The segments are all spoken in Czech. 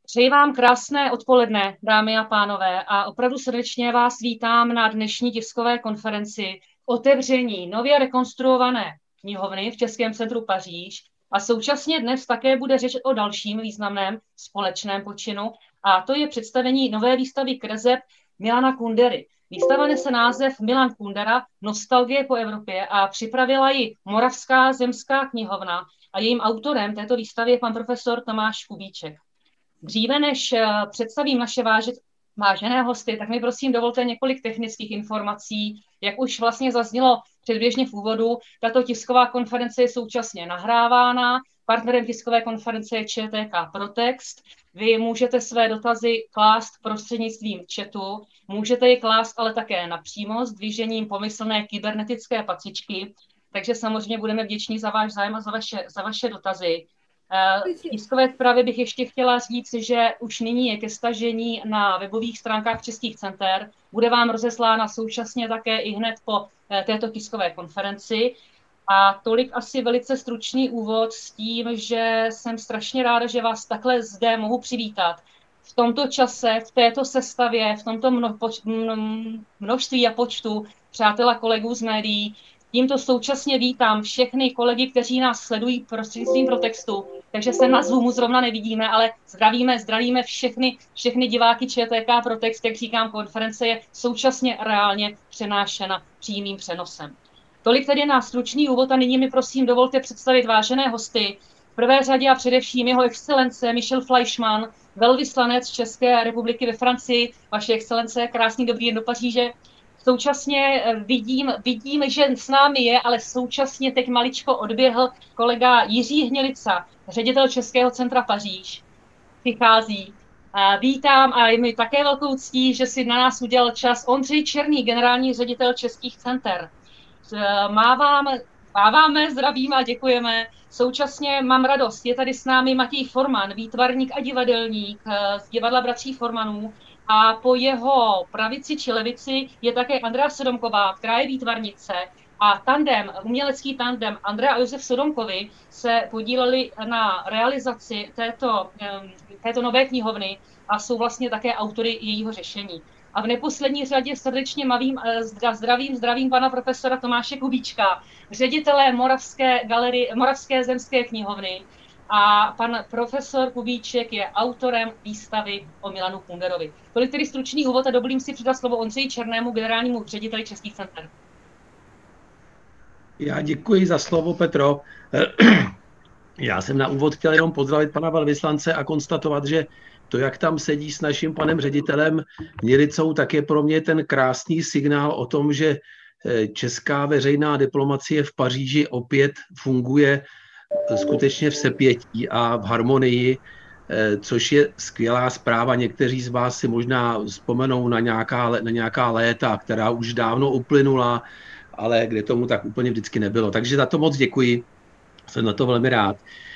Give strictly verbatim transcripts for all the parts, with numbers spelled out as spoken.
Přeji vám krásné odpoledne, dámy a pánové, a opravdu srdečně vás vítám na dnešní tiskové konferenci k otevření nově rekonstruované knihovny v Českém centru Paříž. A současně dnes také bude řeč o dalším významném společném počinu, a to je představení nové výstavy kreseb Milana Kundery. Výstava nese název Milan Kundera – Nostalgie po Evropě a připravila ji Moravská zemská knihovna a jejím autorem této výstavy je pan profesor Tomáš Kubíček. Dříve než představím naše vážet, vážené hosty, tak mi prosím dovolte několik technických informací. Jak už vlastně zaznělo předběžně v úvodu, tato tisková konference je současně nahrávána. Partnerem tiskové konference je ČTK Protext. Vy můžete své dotazy klást prostřednictvím chatu, můžete je klást ale také napřímo s dvížením pomyslné kybernetické pacičky, takže samozřejmě budeme vděční za váš zájem a za vaše, za vaše dotazy. Tiskové zprávy bych ještě chtěla říct, že už nyní je ke stažení na webových stránkách českých center. Bude vám rozeslána současně také i hned po této tiskové konferenci. A tolik asi velice stručný úvod s tím, že jsem strašně ráda, že vás takhle zde mohu přivítat. V tomto čase, v této sestavě, v tomto množství a počtu přátel a kolegů z médií. Tímto současně vítám všechny kolegy, kteří nás sledují prostřednictvím Protextu, takže se na Zoomu zrovna nevidíme, ale zdravíme, zdravíme všechny, všechny diváky ČTK Protext, jak říkám, konference je současně reálně přenášena přímým přenosem. Tolik tedy na stručný úvod a nyní mi prosím dovolte představit vážené hosty. V prvé řadě a především jeho excelence Michel Fleischmann, velvyslanec České republiky ve Francii. Vaše excelence, krásný dobrý den do Paříže. Současně vidím, vidím, že s námi je, ale současně teď maličko odběhl kolega Jiří Hnilica, ředitel Českého centra Paříž. Přichází. Vítám a je mi také velkou ctí, že si na nás udělal čas Ondřej Černý, generální ředitel Českých center. Mávám, máváme, zdravíme a děkujeme. Současně mám radost, je tady s námi Matěj Forman, výtvarník a divadelník z divadla Bratří Formanů. A po jeho pravici či levici je také Andrea Sodomková, která je výtvarnice. A tandem, umělecký tandem Andrea a Josef Sodomkovi se podíleli na realizaci této, této nové knihovny a jsou vlastně také autory jejího řešení. A v neposlední řadě srdečně mavím, zdravím, zdravím pana profesora Tomáše Kubíčka, ředitele Moravské galerie, Moravské zemské knihovny. A pan profesor Kubíček je autorem výstavy o Milanu Kunderovi. Tolik tedy stručný úvod a dovolím si předat slovo Ondřeji Černému, generálnímu řediteli Českých center. Já děkuji za slovo, Petro. Já jsem na úvod chtěl jenom pozdravit pana velvyslance a konstatovat, že to, jak tam sedí s naším panem ředitelem Hnilicou, tak je pro mě ten krásný signál o tom, že česká veřejná diplomacie v Paříži opět funguje skutečně v sepětí a v harmonii, což je skvělá zpráva. Někteří z vás si možná vzpomenou na nějaká, na nějaká léta, která už dávno uplynula, ale kde tomu tak úplně vždycky nebylo. Takže za to moc děkuji, jsem na to velmi rád.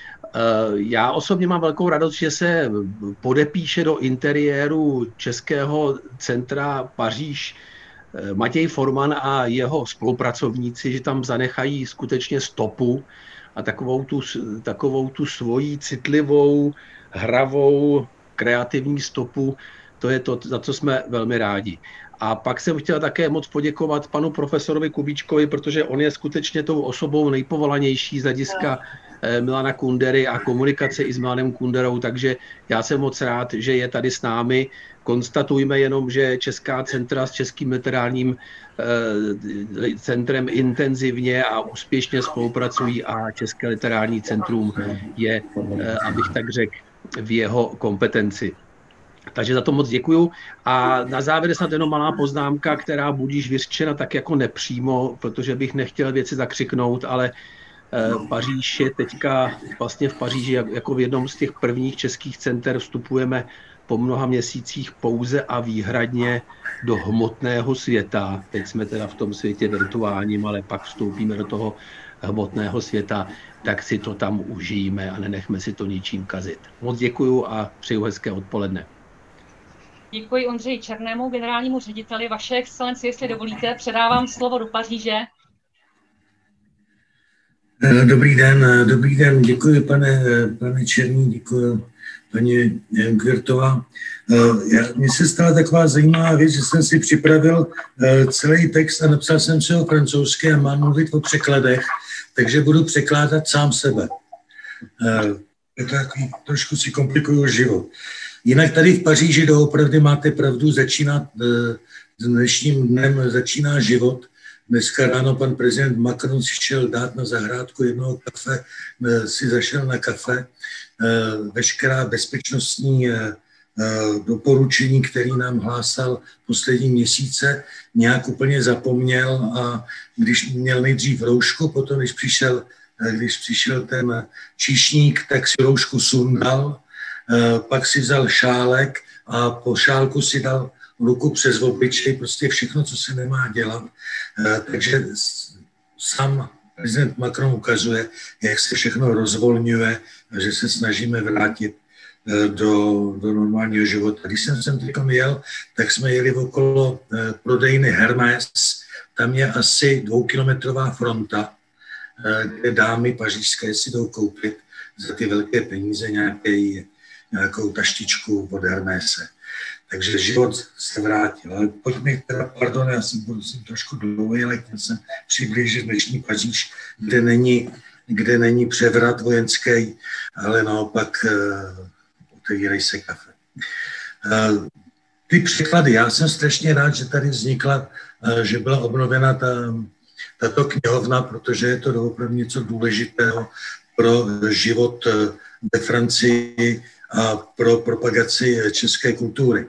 Já osobně mám velkou radost, že se podepíše do interiéru Českého centra Paříž Matěj Forman a jeho spolupracovníci, že tam zanechají skutečně stopu a takovou tu, takovou tu svoji citlivou, hravou, kreativní stopu, to je to, za co jsme velmi rádi. A pak jsem chtěl také moc poděkovat panu profesorovi Kubíčkovi, protože on je skutečně tou osobou nejpovolanější z hlediska Milana Kundery a komunikace i s Milanem Kunderou, takže já jsem moc rád, že je tady s námi. Konstatujme jenom, že Česká centra s Českým literárním eh, centrem intenzivně a úspěšně spolupracují a České literární centrum je, eh, abych tak řekl, v jeho kompetenci. Takže za to moc děkuju. A na závěr snad jenom malá poznámka, která budíš vyřčena tak jako nepřímo, protože bych nechtěl věci zakřiknout, ale Paříž je teďka, vlastně v Paříži jako v jednom z těch prvních českých center vstupujeme po mnoha měsících pouze a výhradně do hmotného světa. Teď jsme teda v tom světě virtuálním, ale pak vstoupíme do toho hmotného světa, tak si to tam užijeme a nenechme si to ničím kazit. Moc děkuju a přeju hezké odpoledne. Děkuji Ondřeji Černému, generálnímu řediteli. Vaše excelenci, jestli dovolíte, předávám slovo do Paříže. Dobrý den, dobrý den, děkuji pane, pane Černý, děkuji paní Kvirtová. Mně se stala taková zajímavá věc, že jsem si připravil celý text a napsal jsem si ho francouzsky a mám mluvit o překladech, takže budu překládat sám sebe. Je to takový, trošku si komplikuju život. Jinak tady v Paříži doopravdy máte pravdu, začíná dnešním dnem začíná život. Dneska ráno pan prezident Macron si šel dát na zahrádku jednoho kafe, si zašel na kafe. Veškerá bezpečnostní doporučení, který nám hlásal poslední měsíce, nějak úplně zapomněl a když měl nejdřív roušku, potom když přišel, když přišel ten číšník, tak si roušku sundal, pak si vzal šálek a po šálku si dal ruku přes obličej, prostě všechno, co se nemá dělat. Takže sám prezident Macron ukazuje, jak se všechno rozvolňuje a že se snažíme vrátit do, do normálního života. Když jsem sem teď jel, tak jsme jeli okolo prodejny Hermès. Tam je asi dvoukilometrová fronta, kde dámy pařížské si jdou koupit za ty velké peníze nějaký, nějakou taštičku od Hermése. Takže život se vrátil. Ale pojďme teda, pardon, já jsem budu si trošku dlouhý, ale chtěl jsem přiblížit dnešní Paříž, kde není, kde není převrat vojenský, ale naopak uh, otevírají se kafe. Uh, ty překlady, já jsem strašně rád, že tady vznikla, uh, že byla obnovena ta, tato knihovna, protože je to doopravdy něco důležitého pro život ve Francii a pro propagaci české kultury.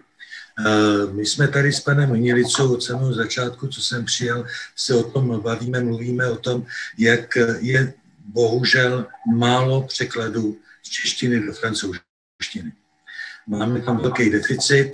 My jsme tady s panem Hnilicou od samého začátku, co jsem přijel, se o tom bavíme, mluvíme o tom, jak je bohužel málo překladů z češtiny do francouzštiny. Máme tam velký deficit,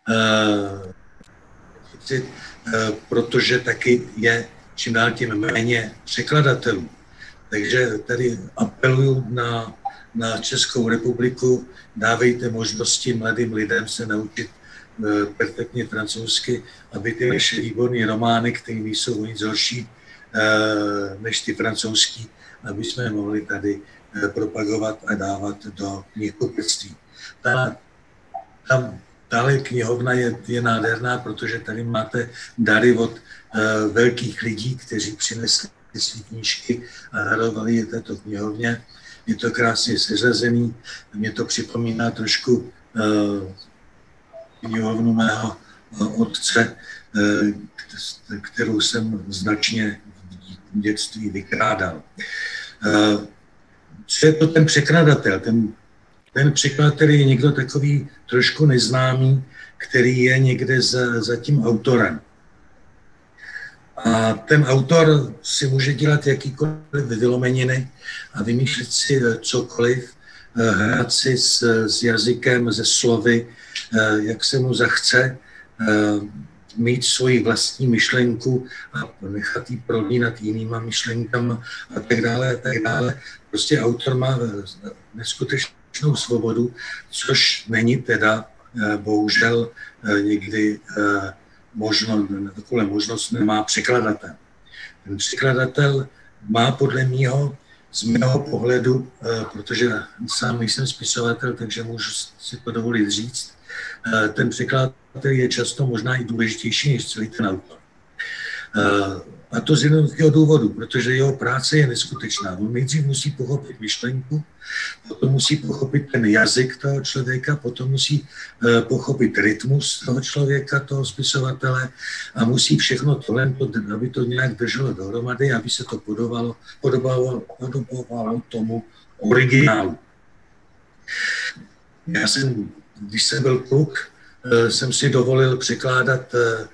deficit, protože taky je čím dál tím méně překladatelů. Takže tady apeluju na, na Českou republiku, dávejte možnosti mladým lidem se naučit perfektně francouzsky, aby ty naše výborné romány, které nejsou nic horší než ty francouzský, aby jsme je mohli tady propagovat a dávat do knihkupectví. Ta, tam dále knihovna je, je nádherná, protože tady máte dary od velkých lidí, kteří přinesli své knížky a darovali je této knihovně. Je to krásně seřazený, mě to připomíná trošku knihovnu mého otce, kterou jsem značně v dětství vykrádal. Co je to ten překladatel? Ten, ten překladatel je někdo takový trošku neznámý, který je někde za, za tím autorem. A ten autor si může dělat jakýkoliv vylomeniny a vymýšlet si cokoliv, hrát si s, s jazykem, se slovy, jak se mu zachce, mít svoji vlastní myšlenku a nechat ji prolínat jinýma myšlenkama a tak dále a tak dále. Prostě autor má neskutečnou svobodu, což není teda bohužel někdy možno, takovou možnost nemá překladatel. Ten překladatel má podle mýho, z mého pohledu, protože sám nejsem spisovatel, takže můžu si to dovolit říct, ten překladatel je často možná i důležitější než celý ten autor. A to z jednoduchého důvodu, protože jeho práce je neskutečná. On nejdřív musí pochopit myšlenku, potom musí pochopit ten jazyk toho člověka, potom musí pochopit rytmus toho člověka, toho spisovatele a musí všechno tohle, aby to nějak drželo dohromady, aby se to podobalo, podobalo, podobalo tomu originálu. Já jsem, když jsem byl kluk, jsem si dovolil překládat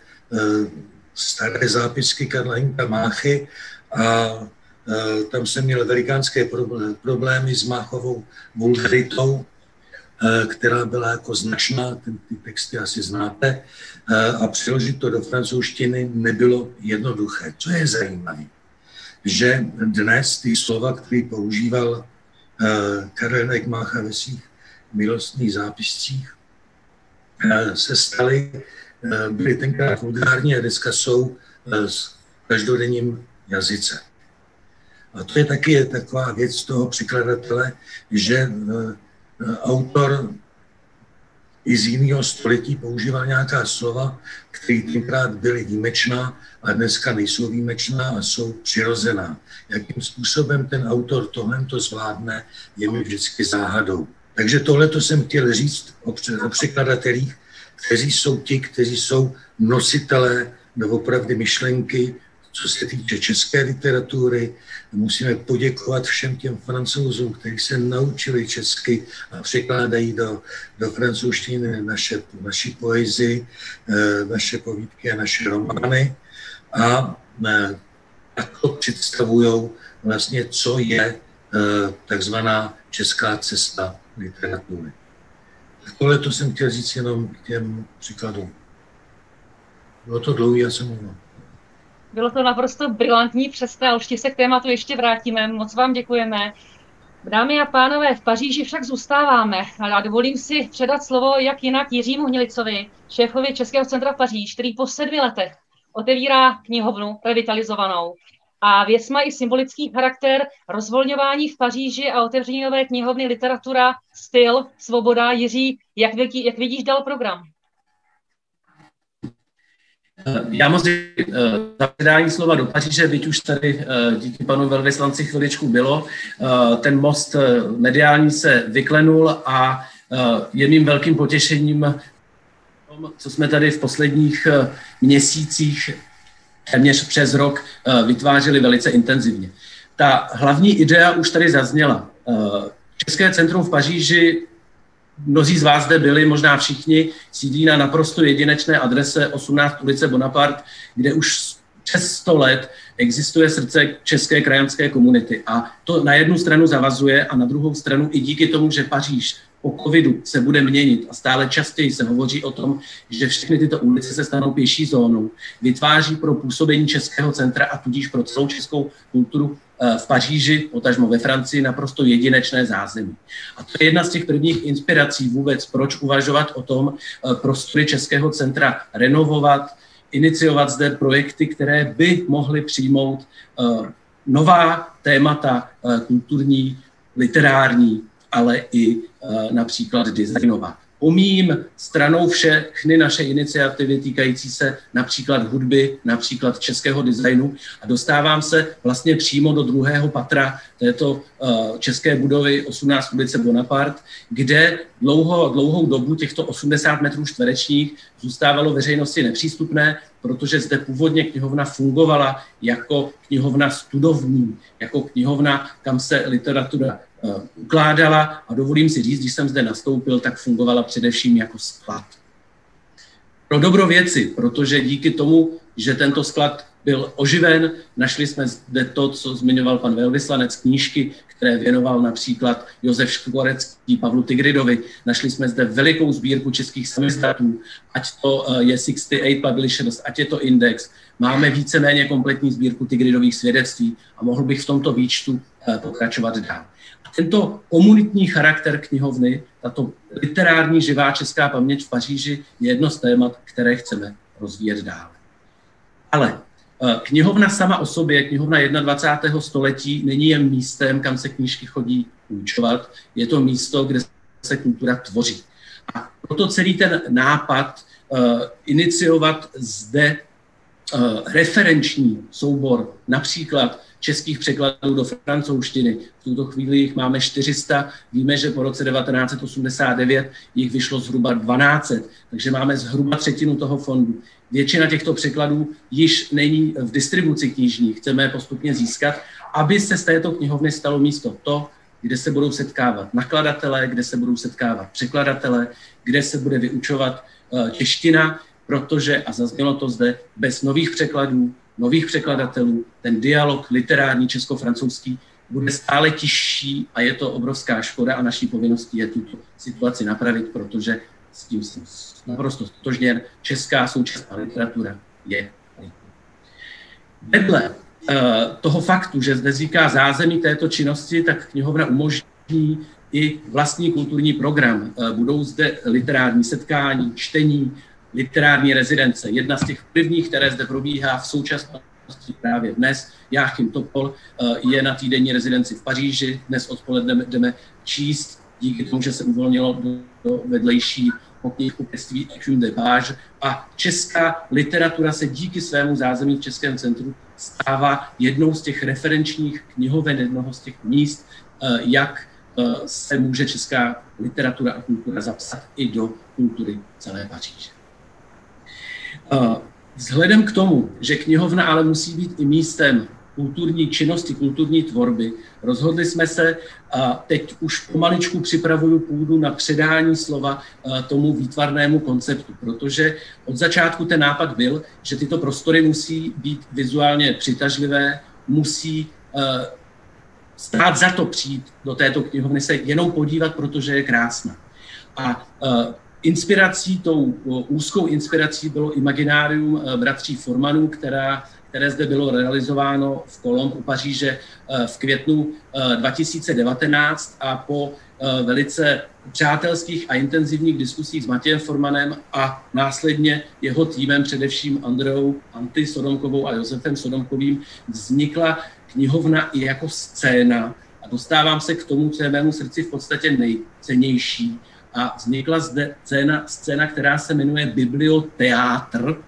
staré zápisky Karla Hynka Máchy a tam jsem měl velikánské problémy s Máchovou vulgaritou, která byla jako značná, ty texty asi znáte, a přeložit to do francouzštiny nebylo jednoduché. Co je zajímavé, že dnes ty slova, které používal Karel Hynek Mácha ve svých milostných zápiscích, se staly, byly tenkrát vulgární a dneska jsou v každodenním jazyce. A to je taky taková věc toho překladatele, že autor i z jiného století používá nějaká slova, které tenkrát byly výjimečná a dneska nejsou výjimečná a jsou přirozená. Jakým způsobem ten autor tohle to zvládne, je mi vždycky záhadou. Takže tohle to jsem chtěl říct o překladatelích, kteří jsou ti, kteří jsou nositelé doopravdy myšlenky, co se týče české literatury. Musíme poděkovat všem těm Francouzům, kteří se naučili česky a překládají do, do francouzštiny naše, naši poezii, naše povídky a naše romány. A takto představují vlastně, co je takzvaná česká cesta literatury. Tohle to jsem chtěl říct jenom k těm příkladům. Bylo to dlouhý, já jsem mluvil. Bylo to naprosto brilantní přesto, a určitě se k tématu ještě vrátíme. Moc vám děkujeme. Dámy a pánové, v Paříži však zůstáváme a dovolím si předat slovo jak jinak Jiřímu Hnilicovi, šéfovi Českého centra Paříž, který po sedmi letech otevírá knihovnu revitalizovanou. A věc má i symbolický charakter rozvolňování v Paříži a otevření nové knihovny Literatura, styl, svoboda. Jiří, jak, vidí, jak vidíš dál program? Já moc děkuji za předání slova do Paříže, byť už tady díky panu velvyslanci chviličku bylo. Ten most mediální se vyklenul a je mým velkým potěšením, co jsme tady v posledních měsících, téměř přes rok, vytvářeli velice intenzivně. Ta hlavní idea už tady zazněla. České centrum v Paříži, mnozí z vás zde byli, možná všichni, sídlí na naprosto jedinečné adrese osmnáct ulice Bonaparte, kde už přes sto let existuje srdce české krajanské komunity. A to na jednu stranu zavazuje a na druhou stranu i díky tomu, že Paříž po covidu se bude měnit a stále častěji se hovoří o tom, že všechny tyto ulice se stanou pěší zónou, vytváří pro působení Českého centra a tudíž pro celou českou kulturu v Paříži, potažmo ve Francii, naprosto jedinečné zázemí. A to je jedna z těch prvních inspirací vůbec, proč uvažovat o tom prostory Českého centra renovovat, iniciovat zde projekty, které by mohly přijmout nová témata kulturní, literární, ale i například designová. Pomíjím stranou všechny naše iniciativy týkající se například hudby, například českého designu a dostávám se vlastně přímo do druhého patra této uh, české budovy osmnáct ulice Bonaparte, kde dlouho, dlouhou dobu těchto osmdesát metrů čtverečních zůstávalo veřejnosti nepřístupné, protože zde původně knihovna fungovala jako knihovna studovní, jako knihovna, kam se literatura ukládala a dovolím si říct, když jsem zde nastoupil, tak fungovala především jako sklad. Pro dobro věci, protože díky tomu, že tento sklad byl oživen, našli jsme zde to, co zmiňoval pan velvyslanec, knížky, které věnoval například Josef Škvorecký Pavlu Tigridovi. Našli jsme zde velikou sbírku českých samistatů, ať to je šedesát osm Publishers, ať je to Index. Máme víceméně kompletní sbírku Tigridových svědectví a mohl bych v tomto výčtu pokračovat dál. Tento komunitní charakter knihovny, tato literární živá česká paměť v Paříži je jedno z témat, které chceme rozvíjet dále. Ale knihovna sama o sobě, knihovna dvacátého prvního století, není jen místem, kam se knížky chodí půjčovat, je to místo, kde se kultura tvoří. A proto celý ten nápad uh, iniciovat zde uh, referenční soubor, například českých překladů do francouzštiny. V tuto chvíli jich máme čtyři sta, víme, že po roce devatenáct set osmdesát devět jich vyšlo zhruba dvanáct set, takže máme zhruba třetinu toho fondu. Většina těchto překladů již není v distribuci knižní, chceme je postupně získat, aby se z této knihovny stalo místo to, kde se budou setkávat nakladatelé, kde se budou setkávat překladatelé, kde se bude vyučovat čeština, protože, a zaznělo to zde, bez nových překladů, nových překladatelů, ten dialog literární česko-francouzský bude stále těžší a je to obrovská škoda a naší povinností je tuto situaci napravit, protože s tím jsem naprosto stotožněn. Česká současná literatura je. Vedle uh, toho faktu, že zde vzniká zázemí této činnosti, tak knihovna umožní i vlastní kulturní program. Uh, budou zde literární setkání, čtení, literární rezidence. Jedna z těch prvních, které zde probíhá v současné právě dnes. Jáchym Topol je na týdenní rezidenci v Paříži, dnes odpoledne jdeme číst, díky tomu, že se uvolnilo do, do vedlejší knihkupectví Écume des Pages a česká literatura se díky svému zázemí v Českém centru stává jednou z těch referenčních knihoven, jednoho z těch míst, jak se může česká literatura a kultura zapsat i do kultury celé Paříže. Vzhledem k tomu, že knihovna ale musí být i místem kulturní činnosti, kulturní tvorby, rozhodli jsme se, a teď už pomaličku připravuju půdu na předání slova tomu výtvarnému konceptu, protože od začátku ten nápad byl, že tyto prostory musí být vizuálně přitažlivé, musí stát za to přijít do této knihovny, se jenom podívat, protože je krásná. A inspirací, tou úzkou inspirací bylo Imaginárium bratří Formanů, která, které zde bylo realizováno v Colombe u Paříže v květnu dva tisíce devatenáct a po velice přátelských a intenzivních diskusích s Matějem Formanem a následně jeho týmem, především Andreou Anty Sodomkovou a Josefem Sodomkovým, vznikla knihovna i jako scéna. A dostávám se k tomu, co je mému srdci v podstatě nejcennější. A vznikla zde scéna, scéna, která se jmenuje Biblioteátr.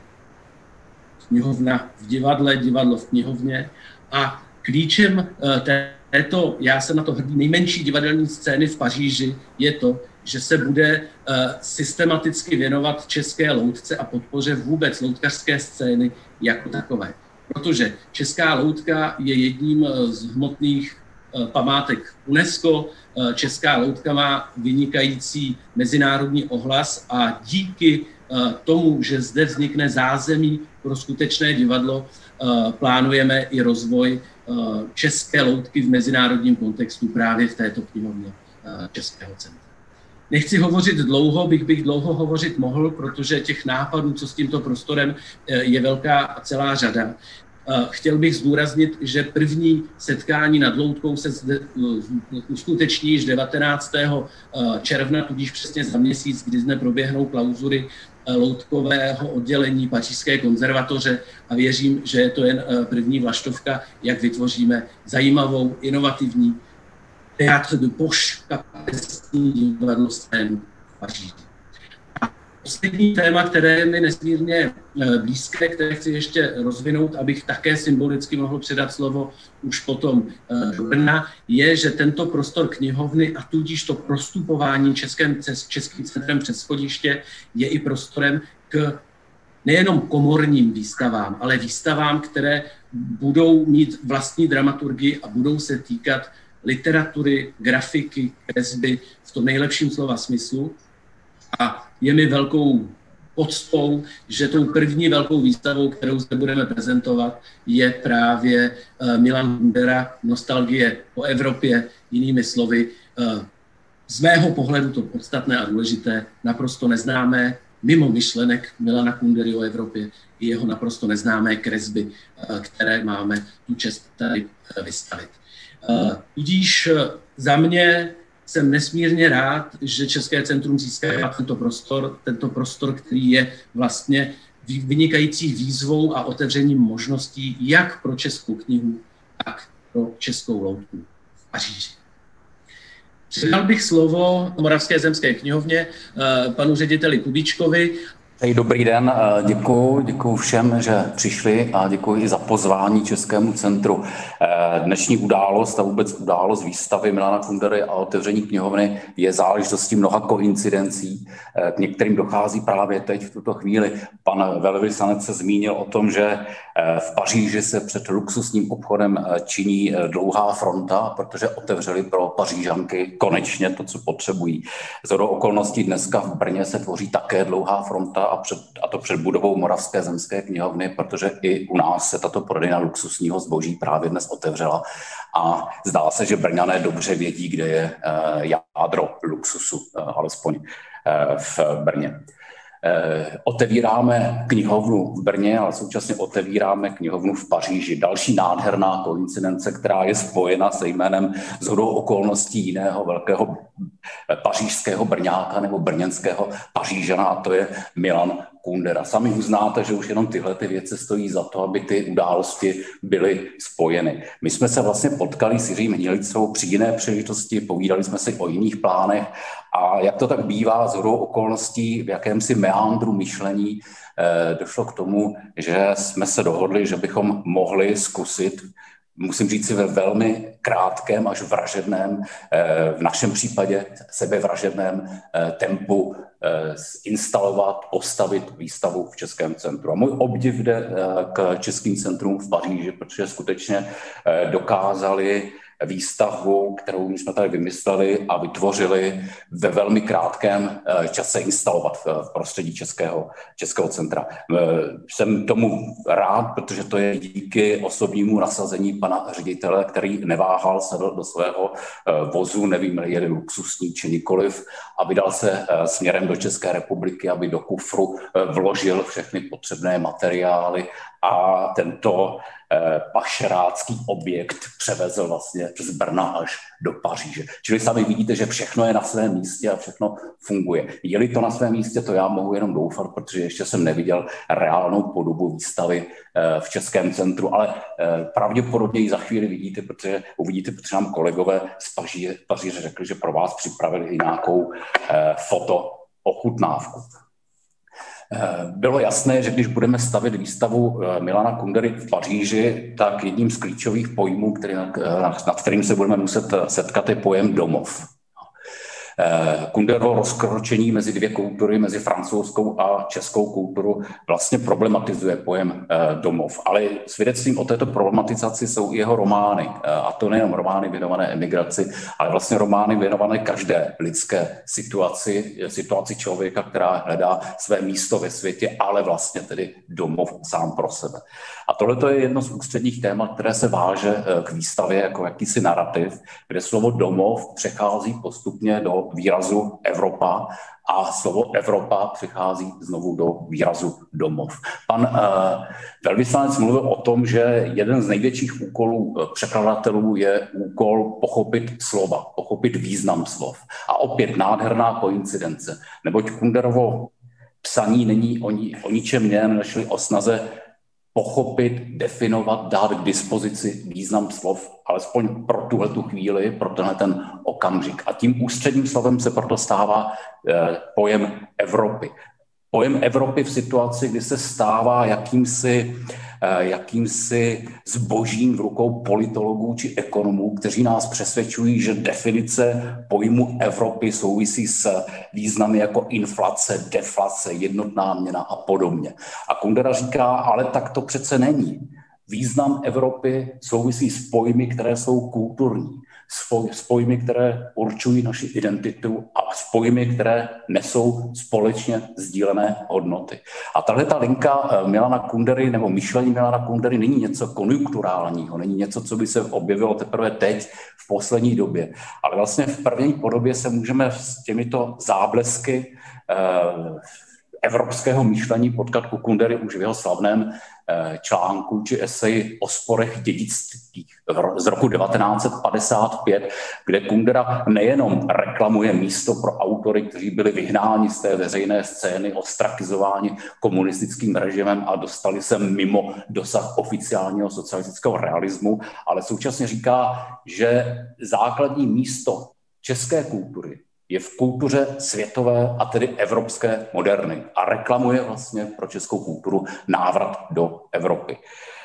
Knihovna v divadle, divadlo v knihovně. A klíčem této, já jsem na to hrdý, nejmenší divadelní scény v Paříži je to, že se bude systematicky věnovat české loutce a podpoře vůbec loutkařské scény jako takové. Protože česká loutka je jedním z hmotných památek UNESCO. Česká loutka má vynikající mezinárodní ohlas a díky tomu, že zde vznikne zázemí pro skutečné divadlo, plánujeme i rozvoj české loutky v mezinárodním kontextu právě v této knihovně Českého centra. Nechci hovořit dlouho, bych bych dlouho hovořit mohl, protože těch nápadů, co s tímto prostorem, je velká celá řada. Chtěl bych zdůraznit, že první setkání nad loutkou se zde uskuteční již devatenáctého června, tudíž přesně za měsíc, kdy zde proběhnou klauzury loutkového oddělení Pařížské konzervatoře a věřím, že je to jen první vlaštovka, jak vytvoříme zajímavou, inovativní Théâtre de poche, kapesní divadlo scénu v Paříži. Poslední téma, které je mi nesmírně blízké, které chci ještě rozvinout, abych také symbolicky mohl předat slovo už potom do Brna, je, že tento prostor knihovny a tudíž to prostupování Českým, Českým centrem přes schodiště je i prostorem k nejenom komorním výstavám, ale výstavám, které budou mít vlastní dramaturgii a budou se týkat literatury, grafiky, kresby v tom nejlepším slova smyslu. A je mi velkou poctou, že tou první velkou výstavou, kterou zde budeme prezentovat, je právě Milan Kundera, Nostalgie po Evropě, jinými slovy. Z mého pohledu to podstatné a důležité, naprosto neznámé, mimo myšlenek Milana Kundery o Evropě, i jeho naprosto neznámé kresby, které máme tu čest tady vystavit. Tudíž za mě jsem nesmírně rád, že České centrum získává tento prostor, tento prostor, který je vlastně vynikající výzvou a otevřením možností jak pro českou knihu, tak pro českou loutku v Paříži. Předal bych slovo Moravské zemské knihovně panu řediteli Kubíčkovi. Hej, dobrý den, děkuji, děkuji všem, že přišli a děkuji i za pozvání Českému centru. Dnešní událost a vůbec událost výstavy Milana Kundery a otevření knihovny je záležitostí mnoha koincidencí. K některým dochází právě teď v tuto chvíli. Pan velvyslanec se zmínil o tom, že v Paříži se před luxusním obchodem činí dlouhá fronta, protože otevřeli pro Pařížanky konečně to, co potřebují. Shodou okolností dneska v Brně se tvoří také dlouhá fronta, A, před, a to před budovou Moravské zemské knihovny, protože i u nás se tato prodejna luxusního zboží právě dnes otevřela a zdá se, že Brňané dobře vědí, kde je jádro luxusu, alespoň v Brně. Otevíráme knihovnu v Brně, ale současně otevíráme knihovnu v Paříži. Další nádherná koincidence, která je spojena se jménem shodou okolností jiného velkého pařížského Brňáka nebo brněnského Pařížana, a to je Milan Kundera. Sami uznáte, že už jenom tyhle ty věci stojí za to, aby ty události byly spojeny. My jsme se vlastně potkali s Jiřím Hniličkou při jiné příležitosti, povídali jsme si o jiných plánech a jak to tak bývá shodou okolností v jakémsi meandru myšlení eh, došlo k tomu, že jsme se dohodli, že bychom mohli zkusit, musím říct si ve velmi krátkém až vražedném, v našem případě sebevražedném tempu instalovat, postavit výstavu v Českém centru. A můj obdiv jde k Českým centrům v Paříži, protože skutečně dokázali výstavbu, kterou jsme tady vymysleli a vytvořili ve velmi krátkém čase instalovat v prostředí Českého, Českého centra. Jsem tomu rád, protože to je díky osobnímu nasazení pana ředitele, který neváhal, sedl do svého vozu, nevím, je luxusní či nikoliv, a vydal se směrem do České republiky, aby do kufru vložil všechny potřebné materiály a tento pašerácký objekt převezl vlastně z Brna až do Paříže. Čili sami vidíte, že všechno je na svém místě a všechno funguje. Je-li to na svém místě, to já mohu jenom doufat, protože ještě jsem neviděl reálnou podobu výstavy v Českém centru, ale pravděpodobně ji za chvíli vidíte, protože uvidíte, protože nám kolegové z Paříže, Paříže řekli, že pro vás připravili i nějakou foto ochutnávku. Bylo jasné, že když budeme stavět výstavu Milana Kundery v Paříži, tak jedním z klíčových pojmů, který, nad kterým se budeme muset setkat, je pojem domov. Kunderovo rozkročení mezi dvě kultury, mezi francouzskou a českou kulturu, vlastně problematizuje pojem domov. Ale svědectvím o této problematizaci jsou i jeho romány. A to nejenom romány věnované emigraci, ale vlastně romány věnované každé lidské situaci, situaci člověka, která hledá své místo ve světě, ale vlastně tedy domov sám pro sebe. A tohle je jedno z ústředních témat, které se váže k výstavě jako jakýsi narrativ, kde slovo domov přechází postupně do výrazu Evropa a slovo Evropa přichází znovu do výrazu domov. Pan uh, velvyslanec mluvil o tom, že jeden z největších úkolů překladatelů je úkol pochopit slova, pochopit význam slov. A opět nádherná koincidence, neboť Kunderovo psaní není o, ni, o ničem jiném, než o snaze pochopit, definovat, dát k dispozici význam slov, alespoň pro tuhletu chvíli, pro tenhle ten okamžik. A tím ústředním slovem se proto stává eh, pojem Evropy. Pojem Evropy v situaci, kdy se stává jakýmsi, eh, jakýmsi zbožím v rukou politologů či ekonomů, kteří nás přesvědčují, že definice pojmu Evropy souvisí s významy jako inflace, deflace, jednotná měna a podobně. A Kundera říká, ale tak to přece není. Význam Evropy souvisí s pojmy, které jsou kulturní, s pojmy, které určují naši identitu a s pojmy, které nesou společně sdílené hodnoty. A tahle ta linka Milana Kundery nebo myšlení Milana Kundery není něco konjunkturálního, není něco, co by se objevilo teprve teď v poslední době. Ale vlastně v první podobě se můžeme s těmito záblesky eh, evropského myšlení potkat u Kundery už v jeho slavném článku či eseji o sporech dědictví z roku devatenáct set padesát pět, kde Kundera nejenom reklamuje místo pro autory, kteří byli vyhnáni z té veřejné scény, ostrakizováni komunistickým režimem a dostali se mimo dosah oficiálního socialistického realismu, ale současně říká, že základní místo české kultury je v kultuře světové a tedy evropské moderny a reklamuje vlastně pro českou kulturu návrat do Evropy.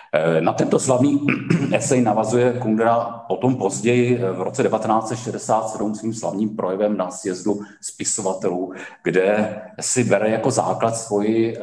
Na tento slavný esej navazuje Kundera potom později v roce devatenáct set šedesát sedm svým slavným projevem na sjezdu spisovatelů, kde si bere jako základ svoji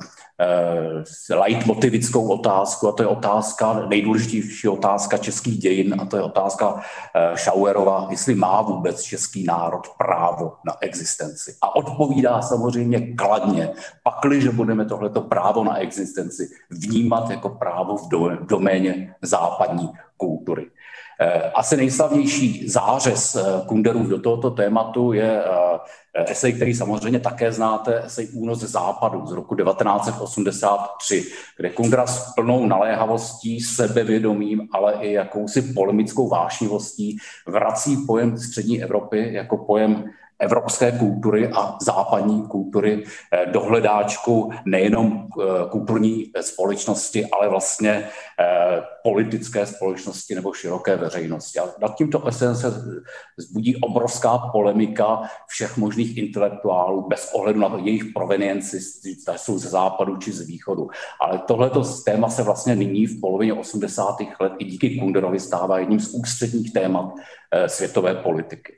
leitmotivickou otázku, a to je otázka, nejdůležitější otázka českých dějin, a to je otázka Schauerova, jestli má vůbec český národ právo na existenci. A odpovídá samozřejmě kladně, pakliže budeme tohleto právo na existenci vnímat jako právo v doméně západní kultury. Asi nejslavnější zářez Kunderův do tohoto tématu je esej, který samozřejmě také znáte, esej Únos západu z roku devatenáct set osmdesát tři, kde Kundera s plnou naléhavostí, sebevědomím, ale i jakousi polemickou vášnivostí vrací pojem střední Evropy jako pojem evropské kultury a západní kultury do hledáčku nejenom kulturní společnosti, ale vlastně politické společnosti nebo široké veřejnosti. A nad tímto se zbudí obrovská polemika všech možných intelektuálů bez ohledu na jejich provenienci, zda jsou ze západu či z východu. Ale tohleto téma se vlastně nyní v polovině osmdesátých let i díky Kunderovi stává jedním z ústředních témat světové politiky.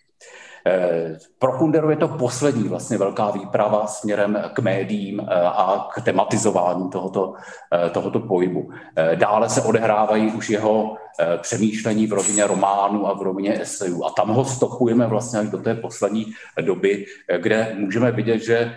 Pro Kunderu je to poslední vlastně velká výprava směrem k médiím a k tematizování tohoto, tohoto pohybu. Dále se odehrávají už jeho přemýšlení v rovině románu a v rovině esejů. A tam ho stopujeme vlastně až do té poslední doby, kde můžeme vidět, že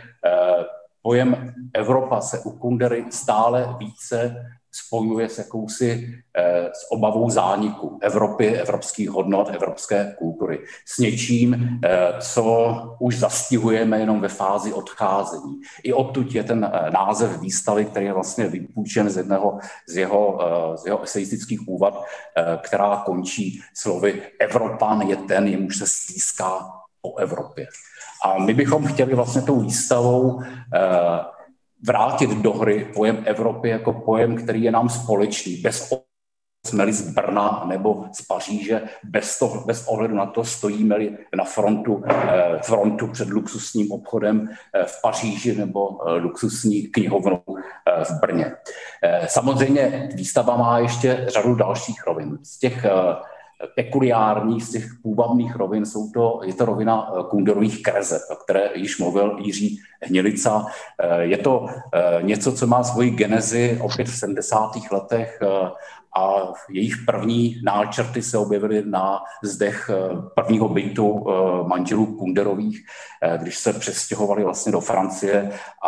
pojem Evropa se u Kundery stále více spojuje s jakousi eh, s obavou zániku Evropy, evropských hodnot, evropské kultury. S něčím, eh, co už zastihujeme jenom ve fázi odcházení. I odtud je ten eh, název výstavy, který je vlastně vypůjčen z, jedného, z, jeho, eh, z jeho eseistických úvad, eh, která končí slovy Evropan je ten, jemuž se stýská po Evropě. A my bychom chtěli vlastně tou výstavou eh, vrátit do hry pojem Evropy jako pojem, který je nám společný, bez jsme-li z Brna nebo z Paříže, bez, toho, bez ohledu na to, stojíme-li na frontu, eh, frontu před luxusním obchodem eh, v Paříži nebo eh, luxusní knihovnou eh, v Brně. Eh, samozřejmě výstava má ještě řadu dalších rovin. Z těch eh, pekuliárních, z těch půvabných rovin jsou to, je to rovina Kunderových kreseb, o které již mluvil Jiří Hnilica. Je to něco, co má svoji genezi opět v sedmdesátých letech a jejich první náčrty se objevily na zdech prvního bytu manželů Kunderových, když se přestěhovali vlastně do Francie a,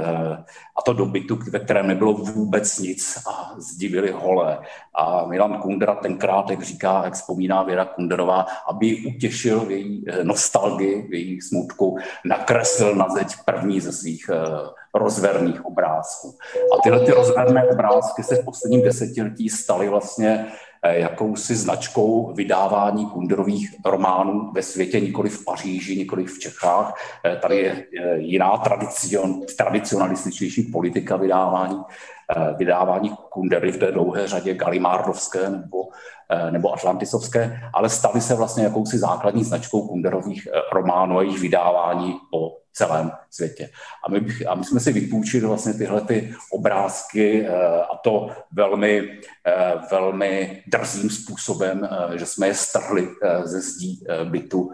a to do bytu, ve kterém nebylo vůbec nic a zdivili holé. A Milan Kundera tenkrát, jak říká, jak vzpomíná Věra Kunderová, aby ji utěšil v její nostalgii, v její smutku, nakreslil na zeď první ze svých rozverných obrázků. A tyhle ty rozverné obrázky se v posledním desetiletí staly vlastně jakousi značkou vydávání Kunderových románů ve světě, nikoli v Paříži, nikoli v Čechách. Tady je jiná tradicion, tradicionalističtější politika vydávání, vydávání Kundery v té dlouhé řadě galimardovské nebo, nebo atlantisovské, ale staly se vlastně jakousi základní značkou Kunderových románů a jejich vydávání po celém světě. A my, bych, a my jsme si vypůjčili vlastně tyhle ty obrázky a to velmi, velmi drzým způsobem, že jsme je strhli ze zdí bytu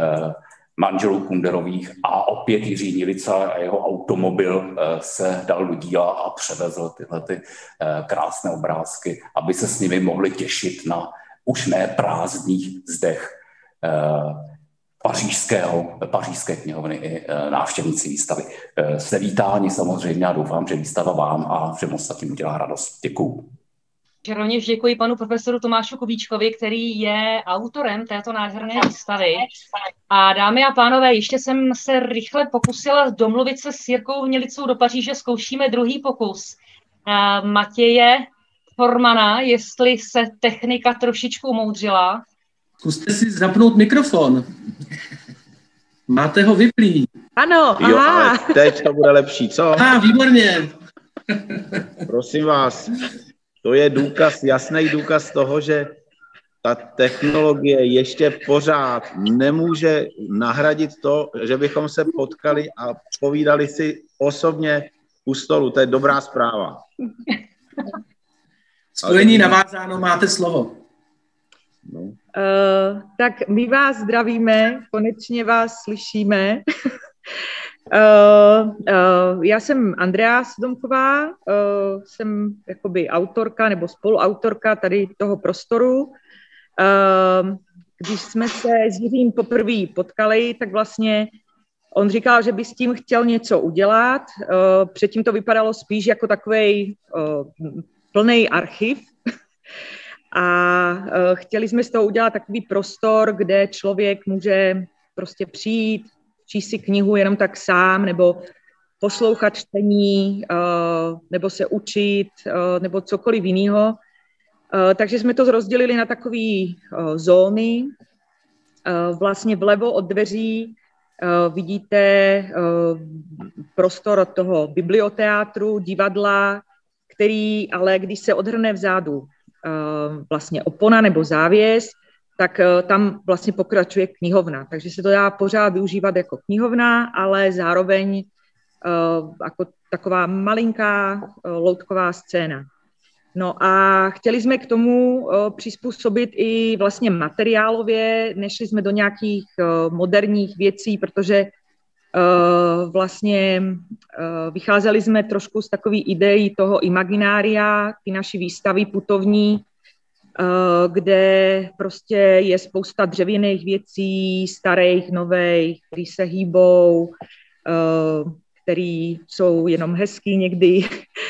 manželů Kunderových a opět Jiří Hnilica a jeho automobil se dal do díla a převezl tyhle ty krásné obrázky, aby se s nimi mohli těšit na už ne prázdných zdech pařížského, pařížské knihovny i návštěvníci výstavy. Jste vítáni samozřejmě a doufám, že výstava vám a všem ostatním udělá radost. Děkuju. Rovněž děkuji panu profesoru Tomášu Kubíčkovi, který je autorem této nádherné výstavy. A dámy a pánové, ještě jsem se rychle pokusila domluvit se s Jirkou Hnilicou do Paříže, zkoušíme druhý pokus. Matěje Formana, jestli se technika trošičku umoudřila. Zkuste si zapnout mikrofon. Máte ho vyplý. Ano, jo, aha. Ale teď to bude lepší, co? Aha, výborně. Prosím vás, to je důkaz, jasný důkaz toho, že ta technologie ještě pořád nemůže nahradit to, že bychom se potkali a povídali si osobně u stolu. To je dobrá zpráva. Spojení navázáno, máte slovo. No. Uh, tak my vás zdravíme, konečně vás slyšíme. uh, uh, já jsem Andrea Sodomková, uh, jsem jakoby autorka nebo spoluautorka tady toho prostoru. Uh, když jsme se s Jiřím poprvé potkali, tak vlastně on říkal, že by s tím chtěl něco udělat. Uh, předtím to vypadalo spíš jako takovej uh, plnej archiv. A uh, chtěli jsme z toho udělat takový prostor, kde člověk může prostě přijít, číst si knihu jenom tak sám, nebo poslouchat čtení, uh, nebo se učit, uh, nebo cokoliv jiného. Uh, takže jsme to rozdělili na takové uh, zóny. Uh, vlastně vlevo od dveří vidíte prostor toho biblioteátru, divadla, který ale když se odhrne vzadu vlastně opona nebo závěs, tak tam vlastně pokračuje knihovna. Takže se to dá pořád využívat jako knihovna, ale zároveň jako taková malinká loutková scéna. No a chtěli jsme k tomu přizpůsobit i vlastně materiálově, nešli jsme do nějakých moderních věcí, protože vlastně vycházeli jsme trošku z takové ideí toho imaginária, ty naší výstavy putovní, kde prostě je spousta dřevěných věcí, starých, nových, které se hýbou, který jsou jenom hezký někdy.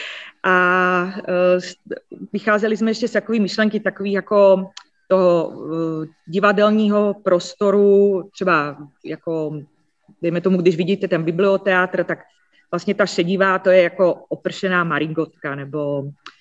A vycházeli jsme ještě z takové myšlenky, takový jako toho divadelního prostoru, třeba jako, dejme tomu, když vidíte ten biblioteátr, tak vlastně ta šedivá, to je jako opršená marigotka, nebo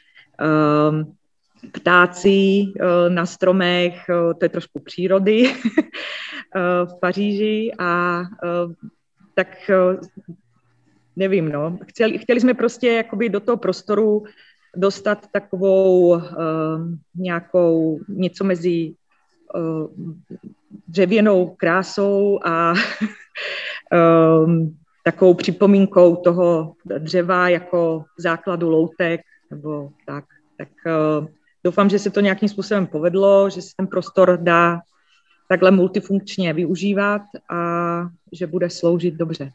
um, ptáci uh, na stromech, uh, to je trošku přírody uh, v Paříži a uh, tak uh, nevím, no. Chtěli, chtěli jsme prostě jakoby do toho prostoru dostat takovou uh, nějakou, něco mezi uh, dřevěnou krásou a um, takovou připomínkou toho dřeva jako základu loutek, nebo tak. Tak uh, doufám, že se to nějakým způsobem povedlo, že se ten prostor dá takhle multifunkčně využívat a že bude sloužit dobře.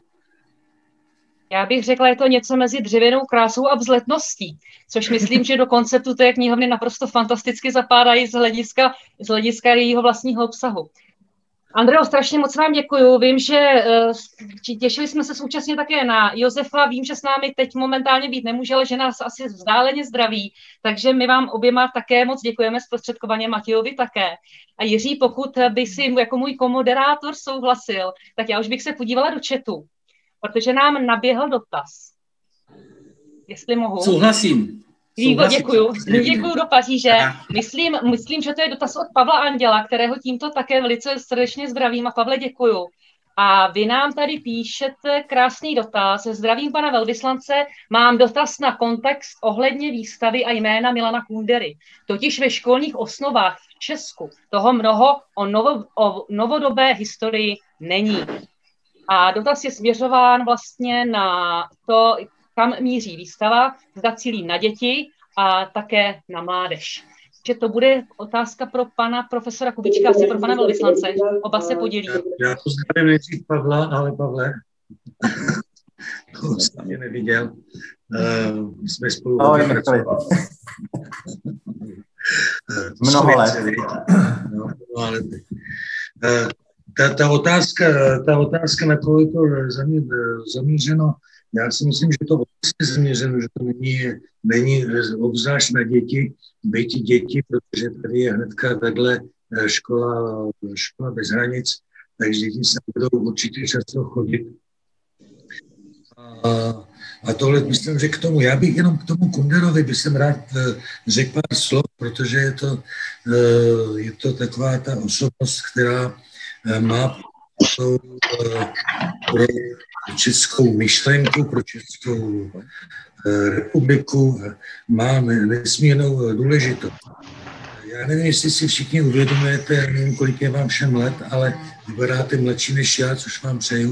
Já bych řekla, je to něco mezi dřevěnou krásou a vzletností, což myslím, že do konceptu té knihovny naprosto fantasticky zapádají z hlediska, z hlediska jejího vlastního obsahu. Andreo, strašně moc vám děkuju. Vím, že uh, těšili jsme se současně také na Josefa. Vím, že s námi teď momentálně být nemůže, ale že nás asi vzdáleně zdraví. Takže my vám oběma také moc děkujeme, zprostředkovaně Matějovi také. A Jiří, pokud by si jako můj komoderátor souhlasil, tak já už bych se podívala do chatu, protože nám naběhl dotaz. Jestli mohu. Souhlasím. Výbo, děkuju. Děkuju do Paříže. Myslím, myslím, že to je dotaz od Pavla Anděla, kterého tímto také velice srdečně zdravím. A Pavle, děkuju. A vy nám tady píšete krásný dotaz. Zdravím pana velvyslance. Mám dotaz na kontext ohledně výstavy a jména Milana Kundery. Totiž ve školních osnovách v Česku toho mnoho o, novo, o novodobé historii není. A dotaz je směřován vlastně na to, kam míří výstava, zda cílí na děti a také na mládež. Že to bude otázka pro pana profesora Kubíčka, asi pro pana velvyslance. Oba se podělí. Já pozdravím nejdřív Pavla, ale Pavle, to jsem mě neviděl. Uh, jsme spolu pracovali. Mnoho let. No, no, ale uh, ta, ta, otázka, ta otázka, na koho je to zamířeno, já si myslím, že to je zaměřeno, že to není, není obzvlášť na děti, byť děti, protože tady je hnedka takhle škola, škola bez hranic, takže děti se budou určitě často chodit. A, a tohle myslím, že k tomu, já bych jenom k tomu Kunderovi bych jsem rád řekl pár slov, protože je to, je to taková ta osobnost, která má pro českou myšlenku, pro Českou republiku má nesmírnou důležitost. Já nevím, jestli si všichni uvědomujete, já nevím, kolik je vám všem let, ale vypadáte mladší než já, což vám přeju.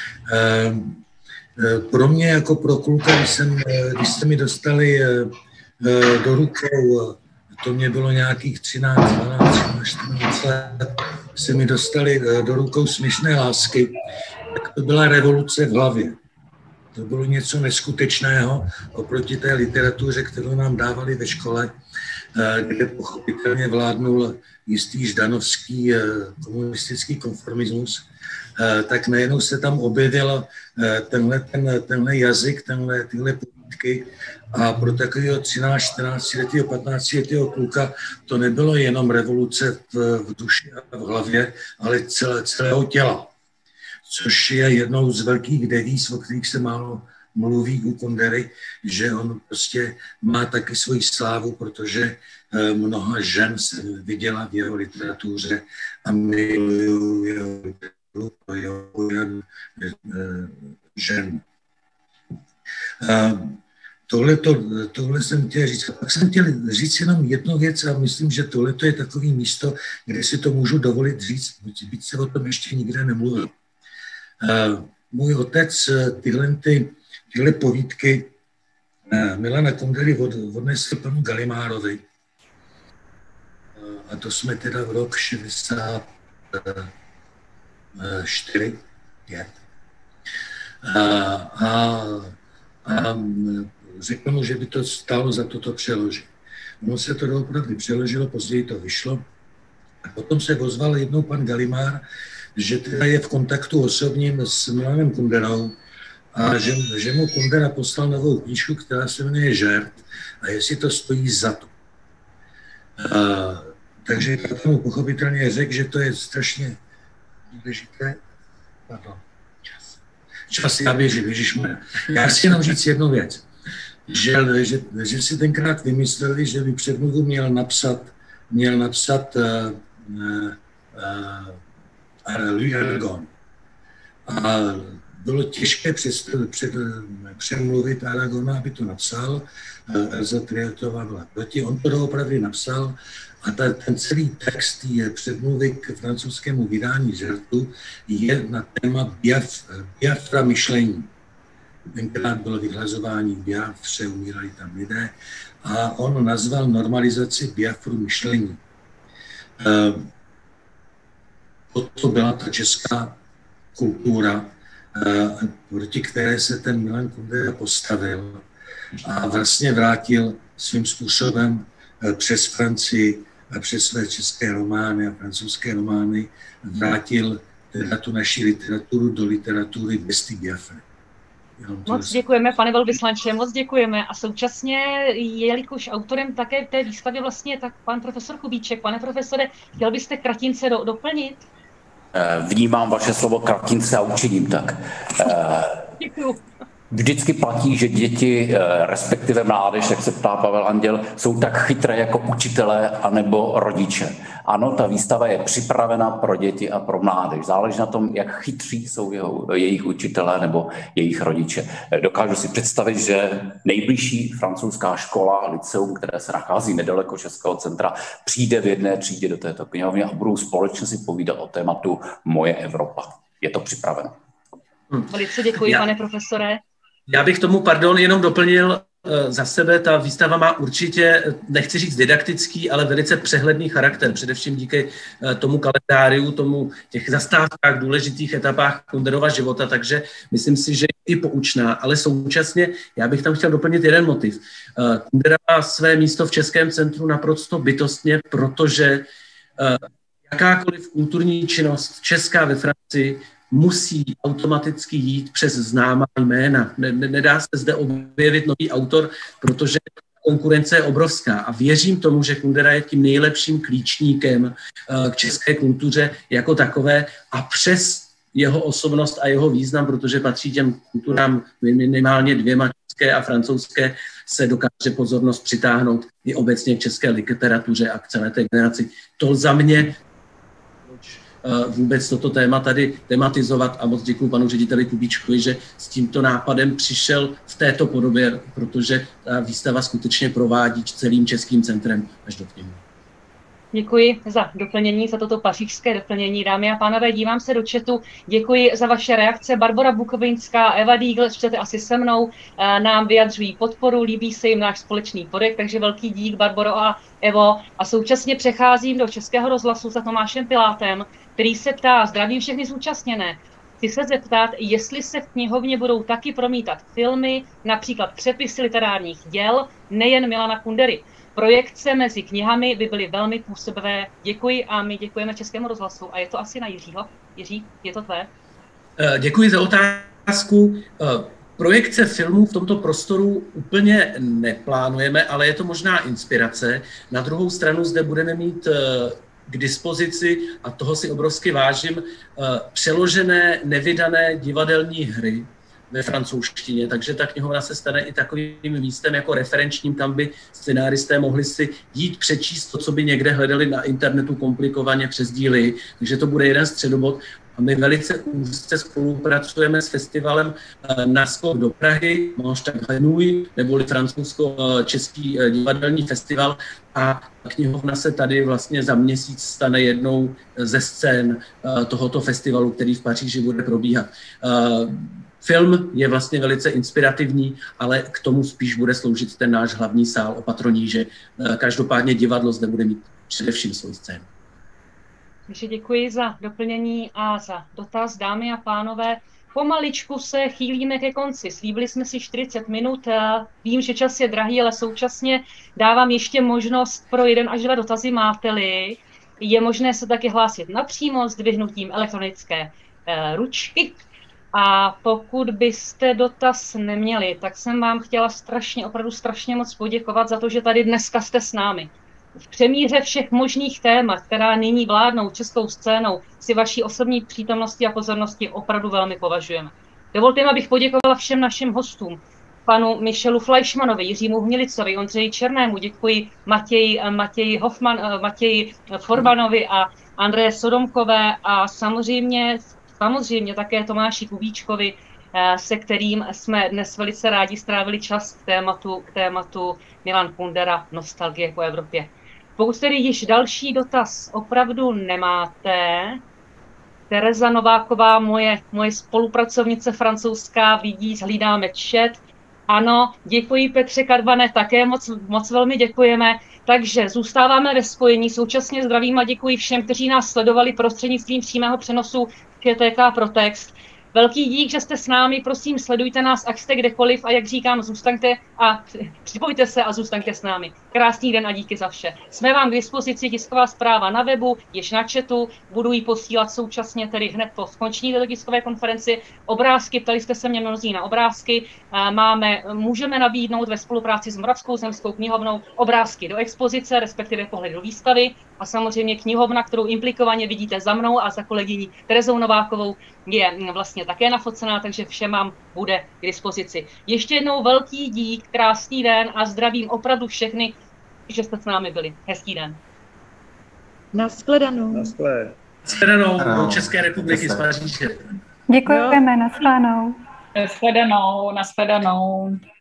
Pro mě jako pro kluka, když, jsem, když jste mi dostali do rukou, to mě bylo nějakých třináct, dvanáct, čtrnáct let, se mi dostali do rukou Směšné lásky, tak to byla revoluce v hlavě. To bylo něco neskutečného oproti té literatuře, kterou nám dávali ve škole, kde pochopitelně vládnul jistý ždanovský komunistický konformismus, tak najednou se tam objevil tenhle, ten, tenhle jazyk, tenhle, tyhle povídky a pro takového třináct, čtrnáct letého, patnáct letého kluka to nebylo jenom revoluce v, v duši a v hlavě, ale celé, celého těla. Což je jednou z velkých devíz, o kterých se málo mluví u Kundery, že on prostě má taky svoji slávu, protože mnoha žen se viděla v jeho literatuře a milují jeho literaturu, jeho Bojan Žern. Tohle, to, tohle jsem chtěl říct. A pak jsem chtěl říct jenom jednu věc a myslím, že tohle je takový místo, kde si to můžu dovolit říct, byť se o tom ještě nikde nemluvil. Můj otec tyhle, ty, tyhle povídky Milana Kundery od, odnesl panu Galimárovi. A to jsme teda v rok šedesát čtyři, pět. A, a, a řekl mu, že by to stálo za to to přeložit. Ono se to doopravdy přeložilo, později to vyšlo. A potom se ozval jednou pan Galimár, že teda je v kontaktu osobním s Milanem Kunderou a že, že mu Kundera poslal novou knížku, která se jmenuje Žert a jestli to stojí za to. A, takže tak mu pochopitelně řekl, že to je strašně důležité. Pardon. Čas. Čas, já běžím, ježišmarja. Já chci jenom říct jednu věc. Že, že, že si tenkrát vymysleli, že by předmluvu měl napsat, měl napsat uh, uh, uh, Louis Aragon. A bylo těžké před, před, přemluvit Aragona, aby to napsal. Elza Triotová byla proti. On to doopravdy napsal a ta, ten celý text je předmluvy k francouzskému vydání Žertu je na téma Biaf, Biafra myšlení. Tenkrát bylo vyhlazování v Biafře, umírali tam lidé a on nazval normalizaci Biafru myšlení. To byla ta česká kultura, proti které se ten Milan Kundera postavil a vlastně vrátil svým způsobem přes Francii a přes své české romány a francouzské romány vrátil teda tu naši literaturu do literatury Besty Biafry. Moc děkujeme, pane velvyslanče, moc děkujeme. A současně, jelikož autorem také té výstavy vlastně tak pan profesor Kubíček. Pane profesore, chtěl byste kratince do, doplnit? Vnímám vaše slovo kratince a učiním tak. Děkuju. Vždycky platí, že děti, respektive mládež, jak se ptá Pavel Anděl, jsou tak chytré jako učitelé anebo rodiče. Ano, ta výstava je připravena pro děti a pro mládež. Záleží na tom, jak chytří jsou jeho, jejich učitelé nebo jejich rodiče. Dokážu si představit, že nejbližší francouzská škola, lyceum, které se nachází nedaleko Českého centra, přijde v jedné třídě do této knihovny a budou společně si povídat o tématu Moje Evropa. Je to připraveno. Hmm. Velice děkuji, Já. pane profesore. Já bych tomu, pardon, jenom doplnil za sebe, ta výstava má určitě, nechci říct didaktický, ale velice přehledný charakter, především díky tomu kalendáriu, tomu těch zastávkách, důležitých etapách Kunderova života, takže myslím si, že je i poučná, ale současně já bych tam chtěl doplnit jeden motiv. Kundera má své místo v Českém centru naprosto bytostně, protože jakákoliv kulturní činnost česká ve Francii musí automaticky jít přes známá jména. Nedá se zde objevit nový autor, protože konkurence je obrovská. A věřím tomu, že Kundera je tím nejlepším klíčníkem k české kultuře jako takové a přes jeho osobnost a jeho význam, protože patří těm kulturám minimálně dvěma, české a francouzské, se dokáže pozornost přitáhnout i obecně k české literatuře a k celé té generaci. To za mě vůbec toto téma tady tematizovat a moc děkuji panu řediteli Kubíčkovi, že s tímto nápadem přišel v této podobě, protože ta výstava skutečně provádí celým Českým centrem až do knihy. Děkuji za doplnění, za toto pařížské doplnění. Dámy a pánové, dívám se do chatu. Děkuji za vaše reakce. Barbara Bukovinská, Eva Dígl, čtete asi se mnou, nám vyjadřují podporu, líbí se jim náš společný projekt, takže velký dík, Barbaro a Evo. A současně přecházím do Českého rozhlasu za Tomášem Pilátem, který se ptá, zdravím všechny zúčastněné. Chci se zeptat, jestli se v knihovně budou taky promítat filmy, například přepisy literárních děl, nejen Milana Kundery. Projekce mezi knihami by byly velmi působivé. Děkuji a my děkujeme Českému rozhlasu. A je to asi na Jiřího. Jiří, je to tvé? Děkuji za otázku. Projekce filmů v tomto prostoru úplně neplánujeme, ale je to možná inspirace. Na druhou stranu zde budeme mít k dispozici, a toho si obrovsky vážím, přeložené nevydané divadelní hry ve francouzštině, takže ta knihovna se stane i takovým místem jako referenčním, kam by scenáristé mohli si jít přečíst to, co by někde hledali na internetu komplikovaně přes díly, takže to bude jeden středobod. A my velice úzce spolupracujeme s festivalem Naskok do Prahy, Monštak Hlenůj, neboli francouzsko-český divadelní festival, a knihovna se tady vlastně za měsíc stane jednou ze scén tohoto festivalu, který v Paříži bude probíhat. Film je vlastně velice inspirativní, ale k tomu spíš bude sloužit ten náš hlavní sál Opatroníže. Každopádně divadlo zde bude mít především svou scénu. Takže děkuji za doplnění a za dotaz, dámy a pánové. Pomaličku se chýlíme ke konci. Slíbili jsme si čtyřicet minut. Vím, že čas je drahý, ale současně dávám ještě možnost pro jeden až dva dotazy, máte-li. Je možné se taky hlásit napřímo s dvihnutím elektronické ručky. A pokud byste dotaz neměli, tak jsem vám chtěla strašně, opravdu strašně moc poděkovat za to, že tady dneska jste s námi. V přemíře všech možných témat, která nyní vládnou českou scénou, si vaší osobní přítomnosti a pozornosti opravdu velmi považujeme. Dovolte mi, abych poděkovala všem našim hostům. Panu Michelu Fleischmanovi, Jiřímu Hnilicovi, Ondřeji Černému, děkuji Matěji, Matěji Hoffman, Matěji Forbanovi a Andreje Sodomkové a samozřejmě, samozřejmě také Tomáši Kubíčkovi, se kterým jsme dnes velice rádi strávili čas k tématu, k tématu Milan Kundera, nostalgie po Evropě. Pokud tedy již další dotaz opravdu nemáte, Tereza Nováková, moje, moje spolupracovnice francouzská, vidí, hlídáme chat. Ano, děkuji Petře Kadvane, také moc, moc velmi děkujeme. Takže zůstáváme ve spojení, současně zdravím a děkuji všem, kteří nás sledovali prostřednictvím přímého přenosu Č T K pro text. Velký dík, že jste s námi, prosím, sledujte nás, ať jste kdekoliv a jak říkám, zůstaňte a připojte se a zůstaňte s námi. Krásný den a díky za vše. Jsme vám k dispozici, tisková zpráva na webu, již na chatu, budu ji posílat současně tedy hned po skončení této tiskové konferenci. Obrázky, ptali jste se mě mnozí na obrázky, máme, můžeme nabídnout ve spolupráci s Moravskou zemskou knihovnou obrázky do expozice, respektive pohled do výstavy a samozřejmě knihovna, kterou implikovaně vidíte za mnou a za kolegyní Terezou Novákovou, je vlastně také nafocená, takže všem vám bude k dispozici. Ještě jednou velký dík, krásný den a zdravím opravdu všechny, že jste s námi byli. Hezký den. Nashledanou. Nashledanou do České republiky z Paříže. Děkujeme, nashledanou. Nashledanou, nashledanou.